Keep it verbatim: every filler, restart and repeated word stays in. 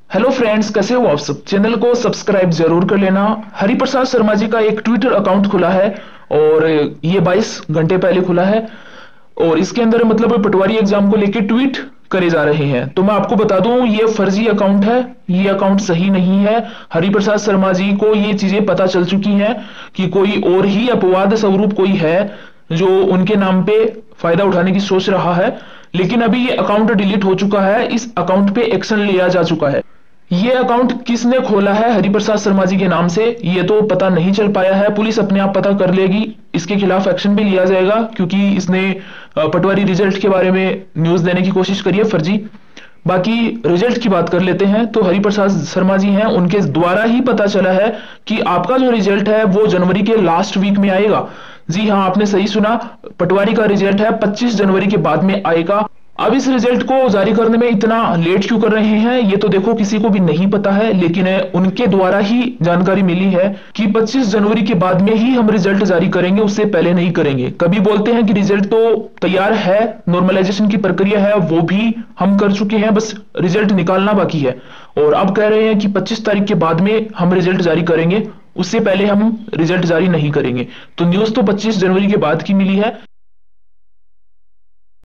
Hello friends, कैसे हो आप सब। चैनल को सब्सक्राइब जरूर कर लेना। हरिप्रसाद शर्मा जी का एक ट्विटर अकाउंट खुला है और ये बाईस घंटे पहले खुला है और इसके अंदर मतलब पटवारी एग्जाम को लेके ट्वीट करे जा रहे हैं। तो मैं आपको बता दूं, ये फर्जी अकाउंट है, ये अकाउंट सही नहीं है। हरिप्रसाद शर्मा जी को ये चीजें पता चल चुकी हैं कि कोई और ही अपवाद स्वरूप कोई है जो उनके नाम पे फायदा उठाने की सोच रहा है। लेकिन अभी ये अकाउंट डिलीट हो चुका है, इस अकाउंट पे एक्शन लिया जा चुका है। ये अकाउंट किसने खोला है हरिप्रसाद शर्मा जी के नाम से, ये तो पता नहीं चल पाया है। पुलिस अपने आप पता कर लेगी, इसके खिलाफ एक्शन भी लिया जाएगा क्योंकि इसने पटवारी रिजल्ट के बारे में न्यूज देने की कोशिश करी है फर्जी। बाकी रिजल्ट की बात कर लेते हैं तो हरिप्रसाद शर्मा जी हैं, उनके द्वारा ही पता चला है कि आपका जो रिजल्ट है वो जनवरी के लास्ट वीक में आएगा। जी हाँ, आपने सही सुना, पटवारी का रिजल्ट है पच्चीस जनवरी के बाद में आएगा। अब इस रिजल्ट को जारी करने में इतना लेट क्यों कर रहे हैं ये तो देखो किसी को भी नहीं पता है, लेकिन उनके द्वारा ही जानकारी मिली है कि पच्चीस जनवरी के बाद में ही हम रिजल्ट जारी करेंगे, उससे पहले नहीं करेंगे। कभी बोलते हैं कि रिजल्ट तो तैयार है, नॉर्मलाइजेशन की प्रक्रिया है वो भी हम कर चुके हैं, बस रिजल्ट निकालना बाकी है। और अब कह रहे हैं कि पच्चीस तारीख के बाद में हम रिजल्ट जारी करेंगे, उससे पहले हम रिजल्ट जारी नहीं करेंगे। तो न्यूज तो पच्चीस जनवरी के बाद की मिली है।